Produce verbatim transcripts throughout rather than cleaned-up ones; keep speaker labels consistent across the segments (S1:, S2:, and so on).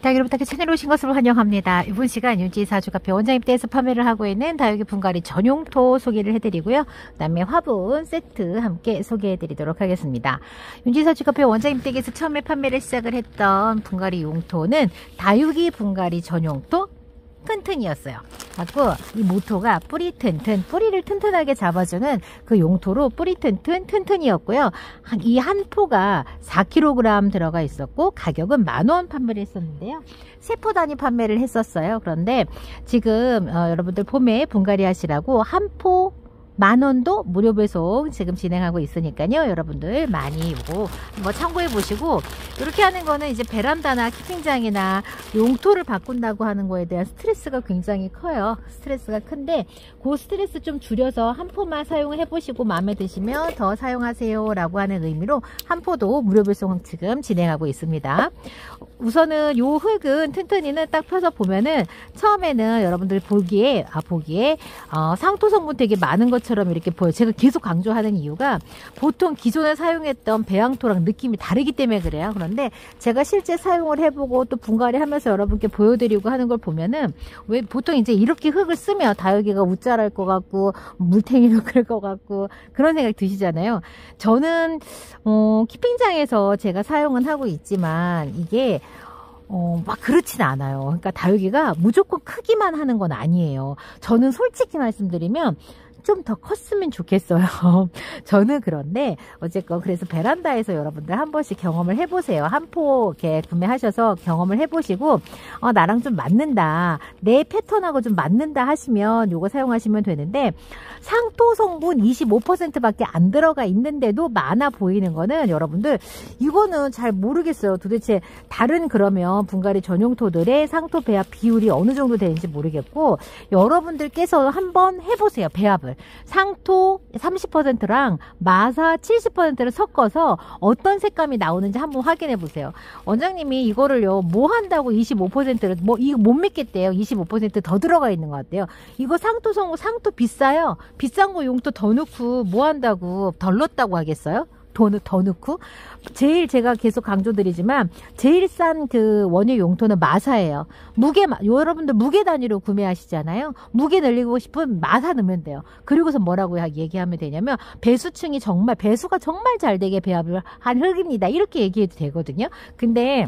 S1: 다육이 부탁해 채널에 오신 것을 환영합니다. 이번 시간 윤지 사주카페 원장님께서 판매를 하고 있는 다육이 분갈이 전용토 소개를 해드리고요. 그 다음에 화분 세트 함께 소개해드리도록 하겠습니다. 윤지 사주카페 원장님께서 처음에 판매를 시작을 했던 분갈이 용토는 다육이 분갈이 전용토 튼튼이었어요. 갖고 이 모토가 뿌리 튼튼, 뿌리를 튼튼하게 잡아주는 그 용토로 뿌리 튼튼, 튼튼이었고요. 이 한 포가 사 킬로그램 들어가 있었고 가격은 만 원 판매를 했었는데요. 세 포 단위 판매를 했었어요. 그런데 지금 어, 여러분들 봄에 분갈이 하시라고 한 포 만 원도 무료 배송 지금 진행하고 있으니까요. 여러분들 많이 이거 뭐 참고해 보시고, 이렇게 하는 거는 이제 베란다나 키핑장이나 용토를 바꾼다고 하는 거에 대한 스트레스가 굉장히 커요. 스트레스가 큰데 그 스트레스 좀 줄여서 한 포만 사용해 보시고 마음에 드시면 더 사용하세요 라고 하는 의미로 한 포도 무료 배송 지금 진행하고 있습니다. 우선은 요 흙은 튼튼이는 딱 펴서 보면은 처음에는 여러분들 보기에 아 보기에 어, 상토 성분 되게 많은 것처럼 이렇게 보여요. 제가 계속 강조하는 이유가 보통 기존에 사용했던 배양토랑 느낌이 다르기 때문에 그래요. 그런데 제가 실제 사용을 해보고 또 분갈이 하면서 여러분께 보여드리고 하는 걸 보면은 왜 보통 이제 이렇게 흙을 쓰면 다육이가 웃자랄 것 같고 물탱이로 그럴 것 같고 그런 생각이 드시잖아요. 저는 어, 키핑장에서 제가 사용은 하고 있지만 이게 어, 막 그렇진 않아요. 그러니까 다육이가 무조건 크기만 하는 건 아니에요. 저는 솔직히 말씀드리면 좀 더 컸으면 좋겠어요. 저는 그런데 어쨌건 그래서 베란다에서 여러분들 한 번씩 경험을 해보세요. 한 포 이렇게 구매하셔서 경험을 해보시고 어, 나랑 좀 맞는다, 내 패턴하고 좀 맞는다 하시면 요거 사용하시면 되는데, 상토 성분 이십오 퍼센트 밖에 안 들어가 있는데도 많아 보이는 거는 여러분들 이거는 잘 모르겠어요. 도대체 다른 그러면 분갈이 전용토들의 상토 배합 비율이 어느 정도 되는지 모르겠고, 여러분들께서 한번 해보세요. 배합을 상토 삼십 퍼센트랑 마사 칠십 퍼센트를 섞어서 어떤 색감이 나오는지 한번 확인해 보세요. 원장님이 이거를요 뭐 한다고 이십오 퍼센트를 뭐 이거 못 믿겠대요. 이십오 퍼센트 더 들어가 있는 것 같아요. 이거 상토 성분 상토 비싸요. 비싼 거 용토 더 넣고 뭐 한다고 덜 넣었다고 하겠어요? 더, 더 넣고. 제일 제가 계속 강조드리지만 제일 싼 그 원유 용토는 마사예요. 무게, 여러분들 무게 단위로 구매하시잖아요. 무게 늘리고 싶으면 마사 넣으면 돼요. 그리고서 뭐라고 얘기하면 되냐면 배수층이 정말 배수가 정말 잘 되게 배합을 한 흙입니다. 이렇게 얘기해도 되거든요. 근데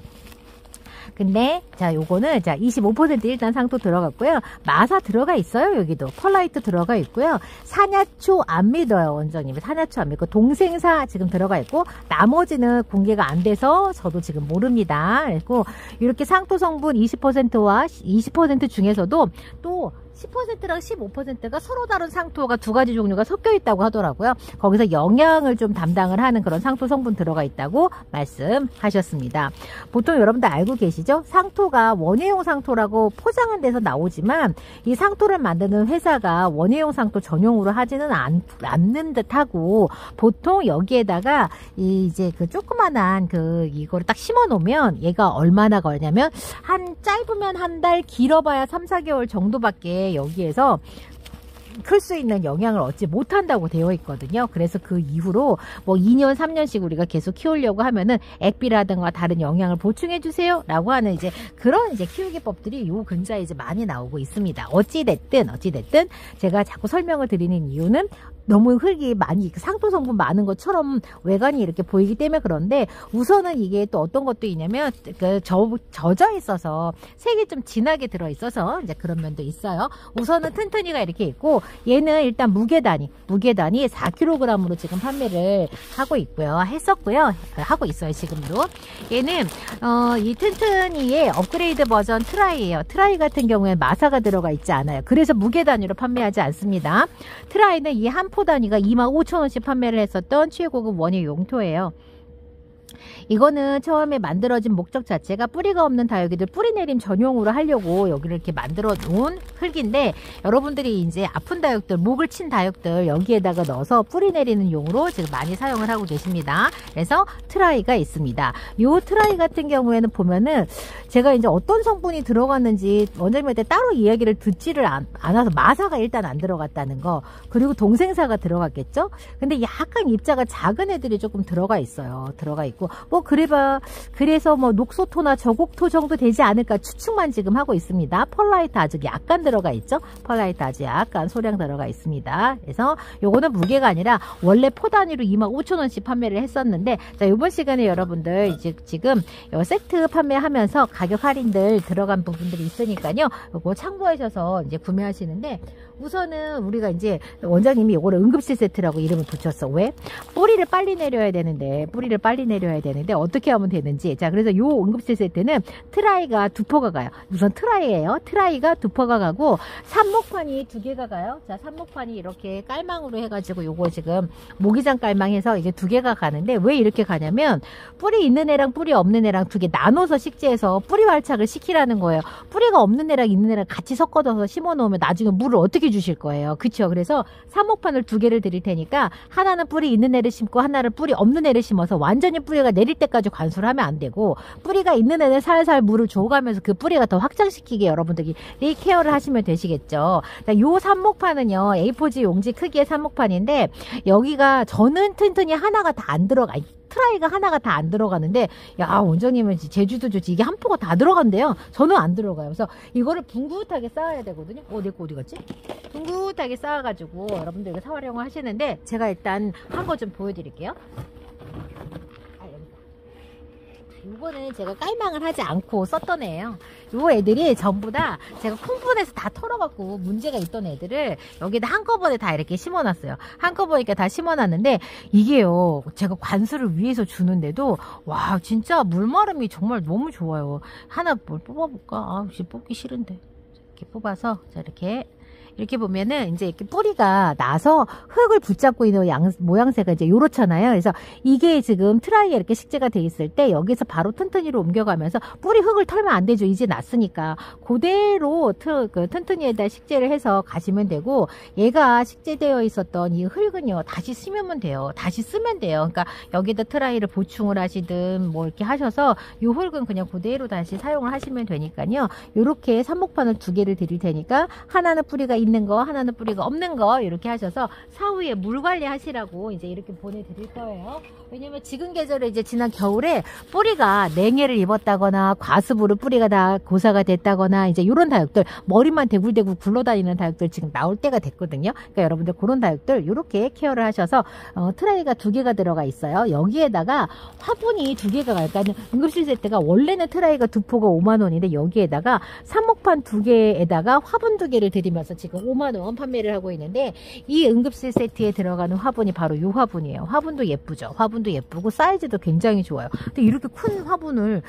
S1: 근데 자 요거는 자 이십오 퍼센트 일단 상토 들어갔고요. 마사 들어가 있어요. 여기도 펄라이트 들어가 있고요. 산야초 안 믿어요. 원장님이 산야초 안 믿고 동생사 지금 들어가 있고, 나머지는 공개가 안 돼서 저도 지금 모릅니다. 그리고 이렇게 상토 성분 이십 퍼센트와 이십 퍼센트 중에서도 또 십 퍼센트랑 십오 퍼센트가 서로 다른 상토가 두 가지 종류가 섞여 있다고 하더라고요. 거기서 영양을 좀 담당을 하는 그런 상토 성분 들어가 있다고 말씀하셨습니다. 보통 여러분들 알고 계시죠? 상토가 원예용 상토라고 포장은 돼서 나오지만 이 상토를 만드는 회사가 원예용 상토 전용으로 하지는 않, 않는 듯하고, 보통 여기에다가 이 이제 그 조그만한 그 이거를 딱 심어 놓으면 얘가 얼마나 걸냐면 한 짧으면 한 달, 길어봐야 삼, 사 개월 정도밖에 여기에서 클 수 있는 영향을 얻지 못한다고 되어 있거든요. 그래서 그 이후로 뭐 이 년, 삼 년씩 우리가 계속 키우려고 하면은 액비라든가 다른 영양을 보충해 주세요 라고 하는 이제 그런 이제 키우기법들이 요 근자에 이제 많이 나오고 있습니다. 어찌됐든 어찌됐든 제가 자꾸 설명을 드리는 이유는 너무 흙이 많이 상토 성분 많은 것처럼 외관이 이렇게 보이기 때문에 그런데, 우선은 이게 또 어떤 것도 있냐면 그 저, 젖어 있어서 색이 좀 진하게 들어 있어서 이제 그런 면도 있어요. 우선은 튼튼이가 이렇게 있고, 얘는 일단 무게 단위 무게 단위 사 킬로그램으로 지금 판매를 하고 있고요. 했었고요. 하고 있어요. 지금도. 얘는 어, 이 튼튼이의 업그레이드 버전 트라이예요. 트라이 같은 경우에 마사가 들어가 있지 않아요. 그래서 무게 단위로 판매하지 않습니다. 트라이는 이 한 포 단위가 이만 오천 원씩 판매를 했었던 최고급 원유 용토예요. 이거는 처음에 만들어진 목적 자체가 뿌리가 없는 다육이들 뿌리 내림 전용으로 하려고 여기를 이렇게 만들어 놓은 흙인데, 여러분들이 이제 아픈 다육들, 목을 친 다육들 여기에다가 넣어서 뿌리 내리는 용으로 지금 많이 사용을 하고 계십니다. 그래서 트라이가 있습니다. 요 트라이 같은 경우에는 보면은 제가 이제 어떤 성분이 들어갔는지 원장님한테 따로 이야기를 듣지를 않, 않아서 마사가 일단 안 들어갔다는 거, 그리고 동생사가 들어갔겠죠. 근데 약간 입자가 작은 애들이 조금 들어가 있어요. 들어가 있고 뭐 그래봐 그래서 뭐 녹소토나 저곡토 정도 되지 않을까 추측만 지금 하고 있습니다. 펄라이트 아주 약간 들어가 있죠. 펄라이트 아주 약간 소량 들어가 있습니다. 그래서 요거는 무게가 아니라 원래 포 단위로 이만 오천 원씩 판매를 했었는데, 자 이번 시간에 여러분들 이제 지금 요 세트 판매하면서 가격 할인들 들어간 부분들이 있으니까요. 요거 참고하셔서 이제 구매하시는데, 우선은 우리가 이제 원장님이 요거를 응급실 세트라고 이름을 붙였어. 왜? 뿌리를 빨리 내려야 되는데 뿌리를 빨리 내려야 되는데 어떻게 하면 되는지. 자 그래서 요 응급실 세트는 트라이가 두 포가 가요. 우선 트라이예요. 트라이가 두 포가 가고 삽목판이 두 개가 가요. 자 삽목판이 이렇게 깔망으로 해가지고 요거 지금 모기장 깔망해서 이게 두 개가 가는데, 왜 이렇게 가냐면 뿌리 있는 애랑 뿌리 없는 애랑 두 개 나눠서 식재해서 뿌리 활착을 시키라는 거예요. 뿌리가 없는 애랑 있는 애랑 같이 섞어서 심어 놓으면 나중에 물을 어떻게 주실 거예요. 그쵸? 그래서 삽목판을 두 개를 드릴 테니까 하나는 뿌리 있는 애를 심고 하나를 뿌리 없는 애를 심어서 완전히 뿌리가 내릴 때까지 관수를 하면 안 되고, 뿌리가 있는 애는 살살 물을 줘가면서 그 뿌리가 더 확장시키게 여러분들이 케어를 하시면 되시겠죠. 자, 요 삽목판은요 에이 포지 용지 크기의 삽목판인데, 여기가 저는 튼튼히 하나가 다 안 들어가. 트라이가 하나가 다 안 들어가는데, 야 원장님은 제주도 좋지 이게 한 포가 다 들어간대요. 저는 안 들어가요. 그래서 이거를 붕긋하게 쌓아야 되거든요. 어 내 거 어디 갔지? 붕긋하게 쌓아가지고 여러분들 이거 사활용을 하시는데, 제가 일단 한 거 좀 보여드릴게요. 이거는 제가 깔망을 하지 않고 썼던 애예요. 요 애들이 전부 다 제가 콩분해서 다 털어갖고 문제가 있던 애들을 여기다 한꺼번에 다 이렇게 심어놨어요. 한꺼번에 다 심어놨는데, 이게요 제가 관수를 위해서 주는데도 와 진짜 물마름이 정말 너무 좋아요. 하나 뭘 뽑아볼까? 아 뽑기 싫은데. 이렇게 뽑아서 자 이렇게 이렇게 보면은 이제 이렇게 뿌리가 나서 흙을 붙잡고 있는 양, 모양새가 이제 요렇잖아요. 그래서 이게 지금 트라이에 이렇게 식재가 돼 있을 때 여기서 바로 튼튼이로 옮겨가면서 뿌리 흙을 털면 안 되죠. 이제 났으니까. 그대로 트, 그 튼튼이에다 식재를 해서 가시면 되고, 얘가 식재되어 있었던 이 흙은요 다시 쓰면 돼요. 다시 쓰면 돼요. 그러니까 여기다 트라이를 보충을 하시든 뭐 이렇게 하셔서 이 흙은 그냥 그대로 다시 사용을 하시면 되니까요. 요렇게 삽목판을 두 개를 드릴 테니까, 하나는 뿌리가 있는 거 하나는 뿌리가 없는 거 이렇게 하셔서 사후에 물 관리 하시라고 이제 이렇게 보내드릴 거예요. 왜냐면 지금 계절에 이제 지난 겨울에 뿌리가 냉해를 입었다거나 과습으로 뿌리가 다 고사가 됐다거나 이제 이런 다육들, 머리만 대굴대굴 굴러다니는 다육들 지금 나올 때가 됐거든요. 그러니까 여러분들 그런 다육들 이렇게 케어를 하셔서 어, 트라이가 두 개가 들어가 있어요. 여기에다가 화분이 두 개가 가요. 그러니까 응급실 세트가 원래는 트라이가 두 포가 오만 원인데 여기에다가 삽목판 두 개에다가 화분 두 개를 드리면서 지금 오만 원 판매를 하고 있는데, 이 응급실 세트에 들어가는 화분이 바로 이 화분이에요. 화분도 예쁘죠. 화분도 예쁘고 사이즈도 굉장히 좋아요. 근데 이렇게 큰 화분을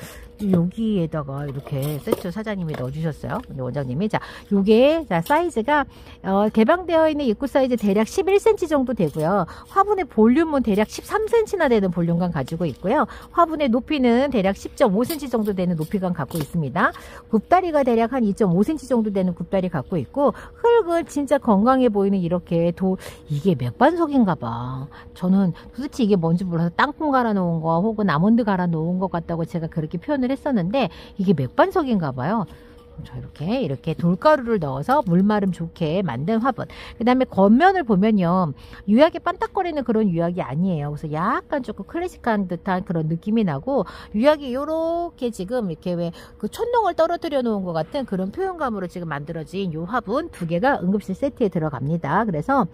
S1: 여기에다가 이렇게 세트 사장님이 넣어주셨어요. 원장님이. 자, 요게 자 사이즈가 어, 개방되어 있는 입구 사이즈 대략 십일 센티미터 정도 되고요. 화분의 볼륨은 대략 십삼 센티미터나 되는 볼륨감 가지고 있고요. 화분의 높이는 대략 십 점 오 센티미터 정도 되는 높이감 갖고 있습니다. 굽다리가 대략 한 이 점 오 센티미터 정도 되는 굽다리 갖고 있고, 흙은 진짜 건강해 보이는 이렇게 도, 이게 맥반석인가 봐. 저는 도대체 이게 뭔지 몰라서 땅콩 갈아 놓은 거 혹은 아몬드 갈아 놓은 것 같다고 제가 그렇게 표현을 했었는데, 이게 맥반석인가 봐요. 자, 이렇게 이렇게 돌가루를 넣어서 물마름 좋게 만든 화분. 그 다음에 겉면을 보면요 유약이 반딱거리는 그런 유약이 아니에요. 그래서 약간 조금 클래식한 듯한 그런 느낌이 나고, 유약이 요렇게 지금 이렇게 왜 그 촛농을 떨어뜨려 놓은 것 같은 그런 표현감으로 지금 만들어진 요 화분 두 개가 응급실 세트에 들어갑니다. 그래서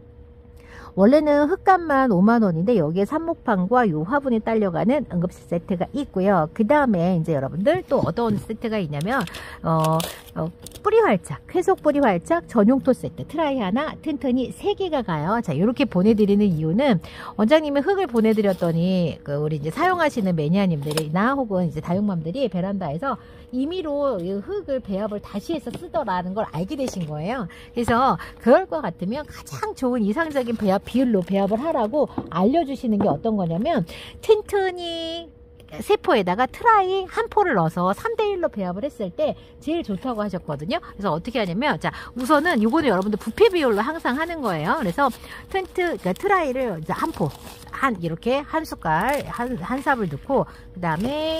S1: 원래는 흙값만 오만 원인데 여기에 삽목판과 요 화분이 딸려가는 응급실 세트가 있고요. 그 다음에 이제 여러분들 또 어떤 세트가 있냐면 어, 어, 뿌리 활착, 회속 뿌리 활착 전용토 세트, 트라이 하나, 튼튼이 세 개가 가요. 자, 이렇게 보내드리는 이유는 원장님이 흙을 보내드렸더니 그 우리 이제 사용하시는 매니아님들이나 혹은 이제 다육맘들이 베란다에서 임의로 이 흙을 배합을 다시 해서 쓰더라는 걸 알게 되신 거예요. 그래서 그럴 것 같으면 가장 좋은 이상적인 배합 비율로 배합을 하라고 알려주시는 게 어떤 거냐면, 튼튼이 세포에다가 트라이 한 포를 넣어서 삼 대 일로 배합을 했을 때 제일 좋다고 하셨거든요. 그래서 어떻게 하냐면, 자 우선은 이거는 여러분들 부피 비율로 항상 하는 거예요. 그래서 튼트 그러니까 트라이를 이제 한 포, 한 이렇게 한 숟갈 한, 한 삽을 넣고, 그 다음에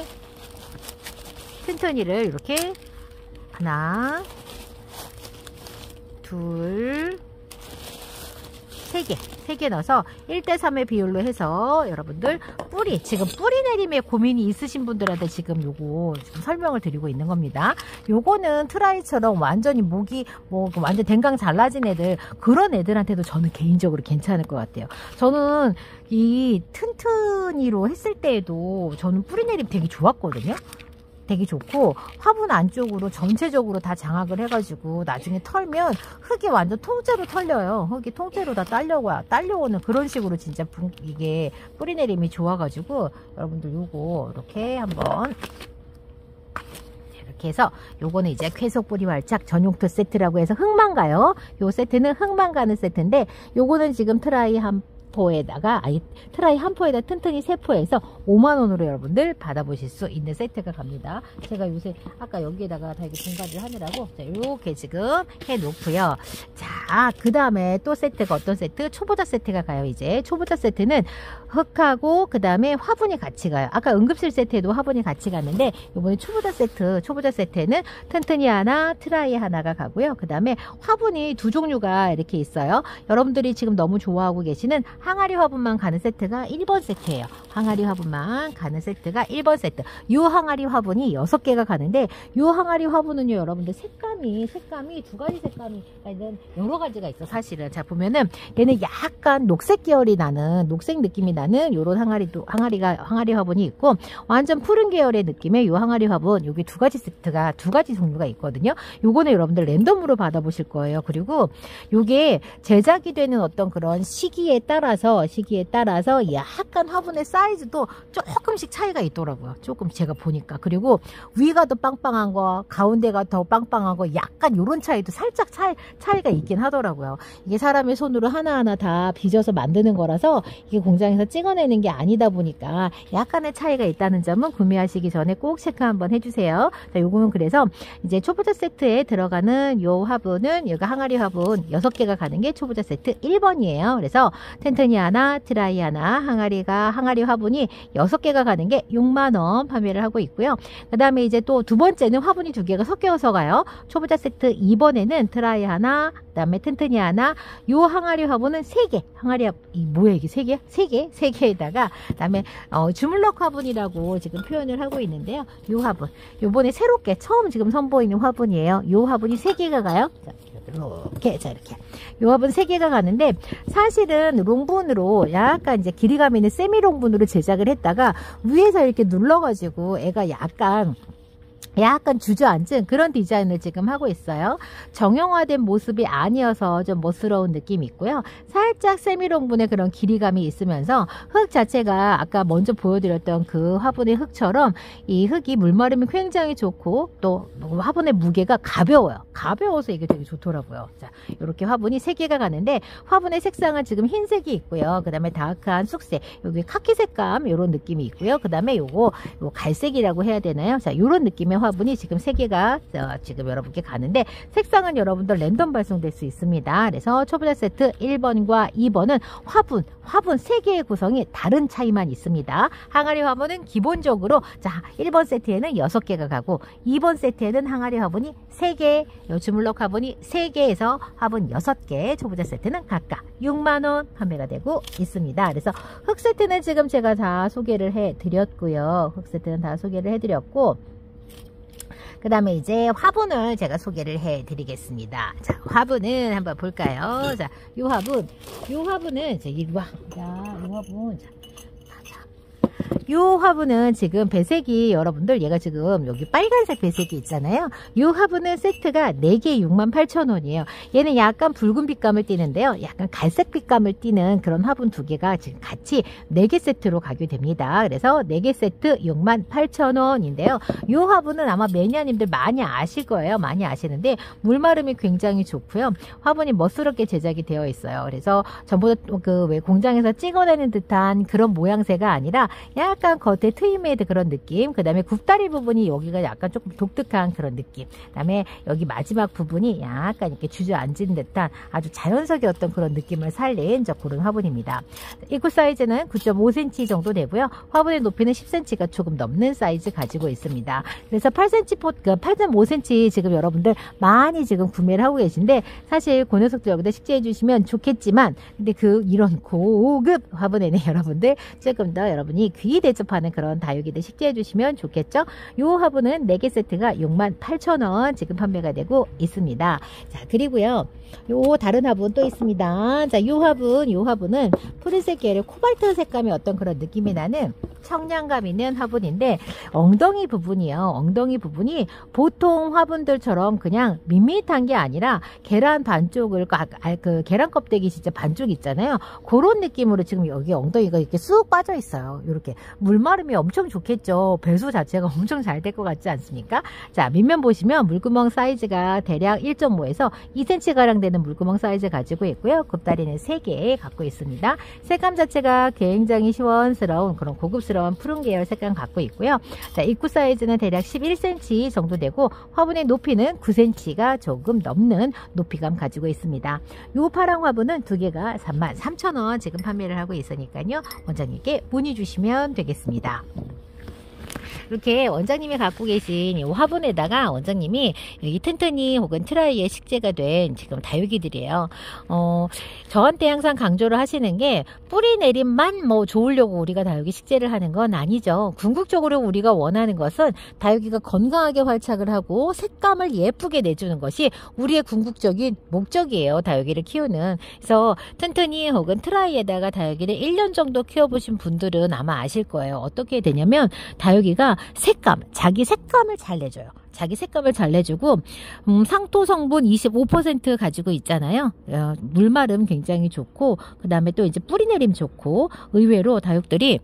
S1: 튼튼이를 이렇게 하나 둘 세 개, 세 개 넣어서 일 대 삼의 비율로 해서 여러분들 뿌리, 지금 뿌리 내림에 고민이 있으신 분들한테 지금 요거 지금 설명을 드리고 있는 겁니다. 요거는 트라이처럼 완전히 목이 뭐 완전 댕강 잘라진 애들, 그런 애들한테도 저는 개인적으로 괜찮을 것 같아요. 저는 이 튼튼이로 했을 때에도 저는 뿌리 내림 되게 좋았거든요. 되게 좋고 화분 안쪽으로 전체적으로 다 장악을 해가지고 나중에 털면 흙이 완전 통째로 털려요. 흙이 통째로 다 딸려와 딸려오는 그런 식으로 진짜 분, 이게 뿌리 내림이 좋아가지고 여러분들 요거 이렇게 한번 이렇게 해서 요거는 이제 쾌속 뿌리 활착 전용토 세트라고 해서 흙만 가요. 요 세트는 흙만 가는 세트인데 요거는 지금 트라이 한 포에다가 아니 트라이 한 포에다 튼튼히 세 포에서 오만 원으로 여러분들 받아보실 수 있는 세트가 갑니다. 제가 요새 아까 여기에다가 다 이렇게 분갈이를 하느라고 자, 이렇게 지금 해 놓고요. 자, 그 다음에 또 세트가 어떤 세트? 초보자 세트가 가요. 이제 초보자 세트는 흙하고 그 다음에 화분이 같이 가요. 아까 응급실 세트에도 화분이 같이 갔는데 이번에 초보자 세트 초보자 세트에는 튼튼이 하나 트라이 하나가 가고요. 그 다음에 화분이 두 종류가 이렇게 있어요. 여러분들이 지금 너무 좋아하고 계시는 항아리 화분만 가는 세트가 일 번 세트예요. 항아리 화분만 가는 세트가 일 번 세트. 이 항아리 화분이 여섯 개가 가는데 이 항아리 화분은요 여러분들 색감이 색감이 두 가지 색감이 여러 가지가 있어 사실은. 자 보면은 얘는 약간 녹색 계열이 나는 녹색 느낌이 나는 요런 항아리도 항아리가 항아리 화분이 있고 완전 푸른 계열의 느낌의 요 항아리 화분 여기 두 가지 세트가 두 가지 종류가 있거든요. 요거는 여러분들 랜덤으로 받아보실 거예요. 그리고 요게 제작이 되는 어떤 그런 시기에 따라서 시기에 따라서 약간 화분의 사이즈도 조금씩 차이가 있더라고요. 조금 제가 보니까. 그리고 위가 더 빵빵한 거 가운데가 더 빵빵한 거 약간 요런 차이도 살짝 차이, 차이가 있긴 하더라고요. 이게 사람의 손으로 하나하나 다 빚어서 만드는 거라서 이게 공장에서 찍어내는 게 아니다 보니까 약간의 차이가 있다는 점은 구매하시기 전에 꼭 체크 한번 해주세요. 자, 요거는 그래서 이제 초보자 세트에 들어가는 요 화분은 여기 항아리 화분 여섯 개가 가는 게 초보자 세트 일 번이에요. 그래서 텐트니 하나 트라이 하나 항아리가 항아리 화분이 여섯 개가 가는 게 육만 원 판매를 하고 있고요. 그 다음에 이제 또 두 번째는 화분이 두 개가 섞여서 가요. 초보자 세트 이 번에는 트라이 하나 그 다음에 텐트니 하나 요 항아리 화분은 세 개 항아리 이 뭐야 이게 세 개? 세 개? 세 개에다가 그 다음에 어, 주물럭 화분이라고 지금 표현을 하고 있는데요. 요 화분 요번에 새롭게 처음 지금 선보이는 화분이에요. 요 화분이 세 개가 가요. 자, 이렇게 자 이렇게 요 화분 세 개가 가는데 사실은 롱분으로 약간 이제 길이감 있는 세미 롱분으로 제작을 했다가 위에서 이렇게 눌러가지고 애가 약간 약간 주저앉은 그런 디자인을 지금 하고 있어요. 정형화된 모습이 아니어서 좀 멋스러운 느낌이 있고요. 살짝 세미롱분의 그런 길이감이 있으면서 흙 자체가 아까 먼저 보여드렸던 그 화분의 흙처럼 이 흙이 물마름이 굉장히 좋고 또 화분의 무게가 가벼워요. 가벼워서 이게 되게 좋더라고요. 자, 이렇게 화분이 세 개가 가는데 화분의 색상은 지금 흰색이 있고요. 그 다음에 다크한 쑥색, 여기 카키 색감 이런 느낌이 있고요. 그 다음에 요거 요 갈색이라고 해야 되나요? 자, 이런 느낌의 화분이 지금 세 개가 지금 여러분께 가는데 색상은 여러분들 랜덤 발송될 수 있습니다. 그래서 초보자 세트 일 번과 이 번은 화분, 화분 세 개의 구성이 다른 차이만 있습니다. 항아리 화분은 기본적으로 자 일 번 세트에는 여섯 개가 가고 이 번 세트에는 항아리 화분이 세 개, 요 주물럭 화분이 세 개에서 화분 여섯 개, 초보자 세트는 각각 육만 원 판매가 되고 있습니다. 그래서 흙 세트는 지금 제가 다 소개를 해 드렸고요. 흙 세트는 다 소개를 해 드렸고 그 다음에 이제 화분을 제가 소개를 해 드리겠습니다. 자, 화분은 한번 볼까요? 자, 이 화분, 이 화분은, 자, 이리 와. 자, 이 화분. 자, 이 화분은 지금 배색이 여러분들 얘가 지금 여기 빨간색 배색이 있잖아요. 이 화분은 세트가 네 개 육만 팔천 원이에요. 얘는 약간 붉은 빛감을 띠는데요. 약간 갈색 빛감을 띠는 그런 화분 두 개가 지금 같이 네 개 세트로 가게 됩니다. 그래서 네 개 세트 육만 팔천 원인데요. 이 화분은 아마 매니아님들 많이 아실 거예요. 많이 아시는데 물마름이 굉장히 좋고요. 화분이 멋스럽게 제작이 되어 있어요. 그래서 전부 그 왜 공장에서 찍어내는 듯한 그런 모양새가 아니라 약간 약간 겉에 트임메이드 그런 느낌, 그 다음에 굽다리 부분이 여기가 약간 조금 독특한 그런 느낌, 그 다음에 여기 마지막 부분이 약간 이렇게 주저앉은 듯한 아주 자연스럽게 어떤 그런 느낌을 살린 저 그런 화분입니다. 입구 사이즈는 구 점 오 센티미터 정도 되고요. 화분의 높이는 십 센티미터가 조금 넘는 사이즈 가지고 있습니다. 그래서 팔 센티미터, 팔 점 오 센티미터 지금 여러분들 많이 지금 구매를 하고 계신데, 사실 그 녀석도 여기다 식재해 주시면 좋겠지만, 근데 그 이런 고급 화분에는 여러분들 조금 더 여러분이 귀 대접하는 그런 다육이들 식재해 주시면 좋겠죠. 요 화분은 네 개 세트가 육만 팔천 원 지금 판매가 되고 있습니다. 자, 그리고요, 요 다른 화분 또 있습니다. 자, 요 화분, 요 화분은 푸른색 계열 코발트 색감의 어떤 그런 느낌이 나는 청량감 있는 화분인데, 엉덩이 부분이요. 엉덩이 부분이 보통 화분들처럼 그냥 밋밋한 게 아니라 계란 반쪽을, 그, 그 계란 껍데기 진짜 반쪽 있잖아요. 그런 느낌으로 지금 여기 엉덩이가 이렇게 쑥 빠져 있어요. 이렇게 물마름이 엄청 좋겠죠. 배수 자체가 엄청 잘 될 것 같지 않습니까? 자, 밑면 보시면 물구멍 사이즈가 대략 일 점 오에서 이 센티미터 가량 되는 물구멍 사이즈 가지고 있고요. 굽다리는 세 개 갖고 있습니다. 색감 자체가 굉장히 시원스러운 그런 고급스러운 푸른 계열 색감 갖고 있고요. 자, 입구 사이즈는 대략 십일 센티미터 정도 되고, 화분의 높이는 구 센티미터가 조금 넘는 높이감 가지고 있습니다. 요 파랑 화분은 두 개가 삼만 삼천 원 지금 판매를 하고 있으니까요. 원장님께 문의 주시면 되겠습니다. 이렇게 원장님이 갖고 계신 이 화분에다가 원장님이 여기 튼튼이 혹은 트라이에 식재가 된 지금 다육이들이에요. 어, 저한테 항상 강조를 하시는 게, 뿌리 내림만 뭐 좋으려고 우리가 다육이 식재를 하는 건 아니죠. 궁극적으로 우리가 원하는 것은 다육이가 건강하게 활착을 하고 색감을 예쁘게 내주는 것이 우리의 궁극적인 목적이에요. 다육이를 키우는. 그래서 튼튼이 혹은 트라이에다가 다육이를 일 년 정도 키워보신 분들은 아마 아실 거예요. 어떻게 되냐면, 다육이가 색감, 자기 색감을 잘 내줘요. 자기 색감을 잘 내주고, 음, 상토 성분 이십오 퍼센트 가지고 있잖아요. 어, 물마름 굉장히 좋고, 그 다음에 또 이제 뿌리 내림 좋고, 의외로 다육들이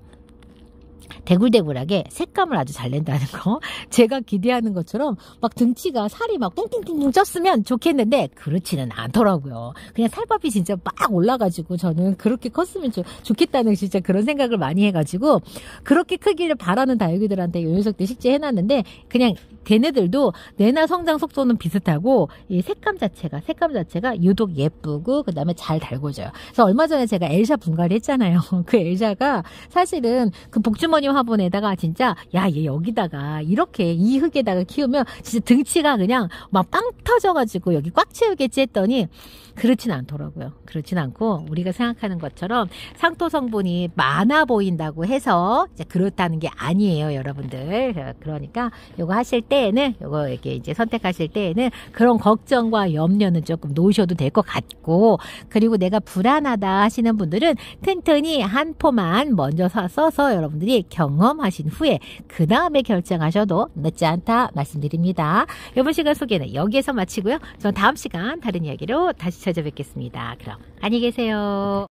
S1: 대굴대굴하게 색감을 아주 잘 낸다는 거. 제가 기대하는 것처럼 막 등치가 살이 막 뚱뚱뚱뚱 쪘으면 좋겠는데 그렇지는 않더라고요. 그냥 살밥이 진짜 막 올라가지고, 저는 그렇게 컸으면 좋, 좋겠다는 진짜 그런 생각을 많이 해가지고 그렇게 크기를 바라는 다육이들한테 요 녀석들 식재해놨는데, 그냥 걔네들도 내나 성장 속도는 비슷하고 이 색감 자체가 색감 자체가 유독 예쁘고 그 다음에 잘 달궈져요. 그래서 얼마 전에 제가 엘샤 분갈이 했잖아요. 그 엘샤가 사실은 그 복주머니 화분에다가 진짜, 야, 얘 여기다가 이렇게 이 흙에다가 키우면 진짜 등치가 그냥 막 빵 터져가지고 여기 꽉 채우겠지 했더니 그렇진 않더라고요. 그렇진 않고, 우리가 생각하는 것처럼 상토 성분이 많아 보인다고 해서 이제 그렇다는 게 아니에요, 여러분들. 그러니까 요거 하실 때에는, 요거 이렇게 이제 선택하실 때에는 그런 걱정과 염려는 조금 놓으셔도 될 것 같고, 그리고 내가 불안하다 하시는 분들은 튼튼히 한 포만 먼저 써서 여러분들이 경험하신 후에 그 다음에 결정하셔도 늦지 않다 말씀드립니다. 이번 시간 소개는 여기에서 마치고요. 전 다음 시간 다른 이야기로 다시 찾아뵙겠습니다. 그럼 안녕히 계세요.